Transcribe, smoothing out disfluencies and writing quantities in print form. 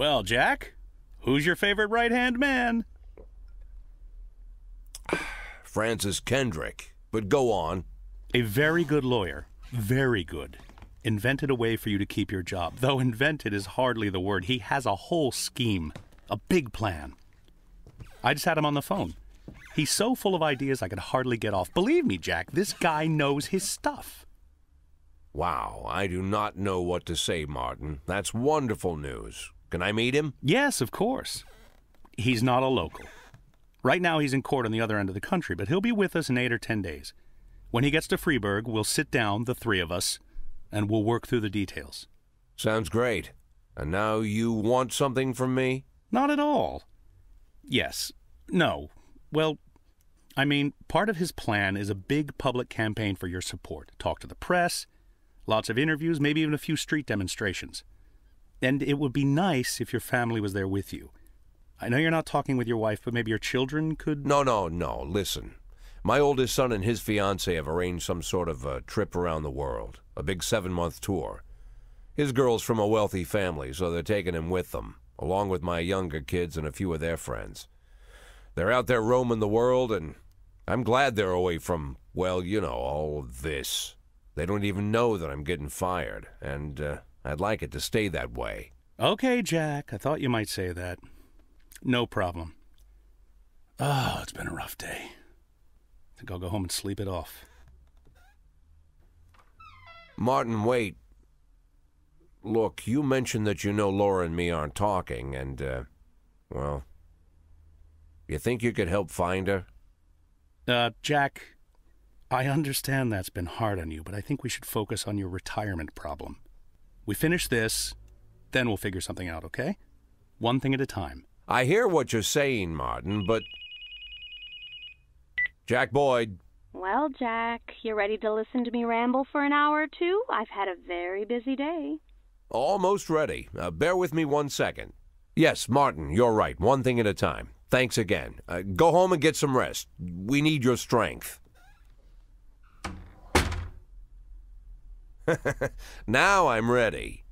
Well, Jack, who's your favorite right-hand man? Francis Kendrick. But go on. A very good lawyer. Very good. Invented a way for you to keep your job. Though invented is hardly the word. He has a whole scheme. A big plan. I just had him on the phone. He's so full of ideas I could hardly get off. Believe me, Jack, this guy knows his stuff. Wow, I do not know what to say, Martin. That's wonderful news. Can I meet him? Yes, of course. He's not a local. Right now he's in court on the other end of the country, but he'll be with us in 8 or 10 days. When he gets to Freeburg, we'll sit down, the three of us, and we'll work through the details. Sounds great. And now you want something from me? Not at all. Yes. No. Well, I mean, part of his plan is a big public campaign for your support. Talk to the press, lots of interviews, maybe even a few street demonstrations. And it would be nice if your family was there with you. I know you're not talking with your wife, but maybe your children could... No. Listen. My oldest son and his fiancée have arranged some sort of a trip around the world. A big 7-month tour. His girl's from a wealthy family, so they're taking him with them, along with my younger kids and a few of their friends. They're out there roaming the world, and I'm glad they're away from, well, you know, all of this. They don't even know that I'm getting fired, and I'd like it to stay that way. Okay, Jack, I thought you might say that. No problem. Oh, it's been a rough day. I think I'll go home and sleep it off. Martin, wait. Look, you mentioned that you know Laura and me aren't talking, and, well, you think you could help find her? Jack, I understand that's been hard on you, but I think we should focus on your retirement problem. We finish this, then we'll figure something out, okay? One thing at a time. I hear what you're saying, Martin, but... Jack Boyd. Well, Jack, you ready to listen to me ramble for an hour or two? I've had a very busy day. Almost ready. Bear with me 1 second. Yes, Martin, you're right. One thing at a time. Thanks again. Go home and get some rest. We need your strength. Now I'm ready.